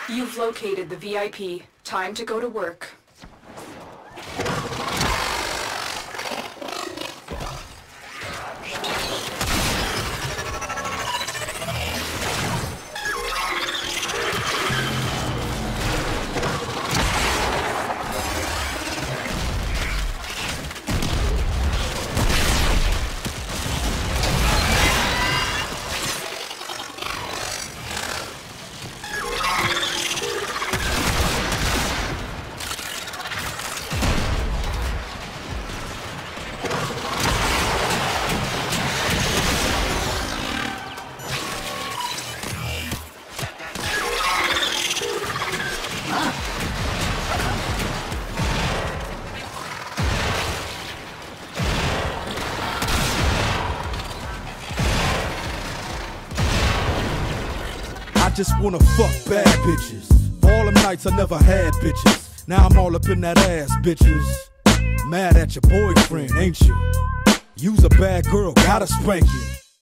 You've located the VIP. Time to go to work. I just wanna fuck bad bitches. For all them nights I never had bitches. Now I'm all up in that ass, bitches. Mad at your boyfriend, ain't you? You's a bad girl, gotta spank you.